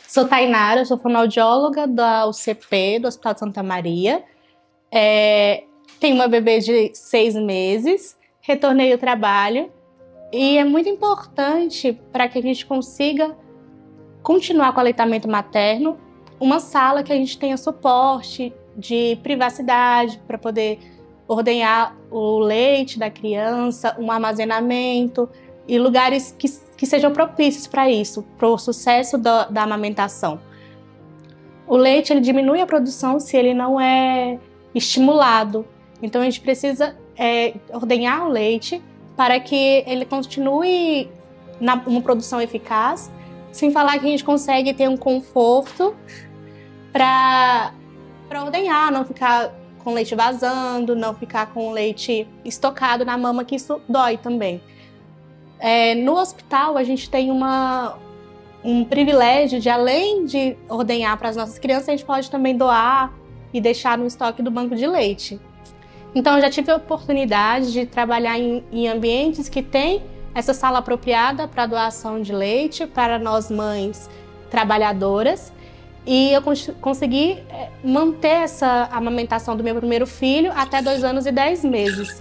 Sou Tainara, sou fonoaudióloga da UCP, do Hospital de Santa Maria. Tenho uma bebê de 6 meses, retornei ao trabalho e é muito importante para que a gente consiga continuar com o aleitamento materno, uma sala que a gente tenha suporte de privacidade para poder ordenhar o leite da criança, um armazenamento e lugares que sejam propícios para isso, para o sucesso da amamentação. O leite ele diminui a produção se ele não é estimulado, então a gente precisa ordenhar o leite para que ele continue uma produção eficaz, sem falar que a gente consegue ter um conforto para ordenhar, não ficar com leite vazando, não ficar com leite estocado na mama, que isso dói também. No hospital, a gente tem um privilégio de, além de ordenhar para as nossas crianças, a gente pode também doar e deixar no estoque do banco de leite. Então, eu já tive a oportunidade de trabalhar em ambientes que têm essa sala apropriada para doação de leite para nós mães trabalhadoras. E eu consegui manter essa amamentação do meu primeiro filho até 2 anos e 10 meses.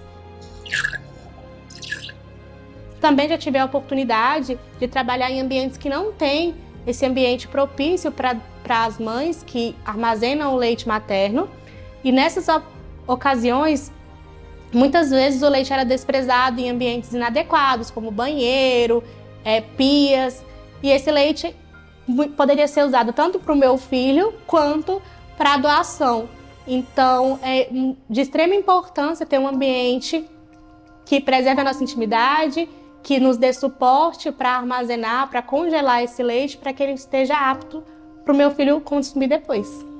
Também já tive a oportunidade de trabalhar em ambientes que não têm esse ambiente propício para as mães que armazenam o leite materno. E nessas ocasiões, muitas vezes o leite era desprezado em ambientes inadequados, como banheiro, pias. E esse leite poderia ser usado tanto para o meu filho quanto para a doação. Então, é de extrema importância ter um ambiente que preserve a nossa intimidade, que nos dê suporte para armazenar, para congelar esse leite, para que ele esteja apto para o meu filho consumir depois.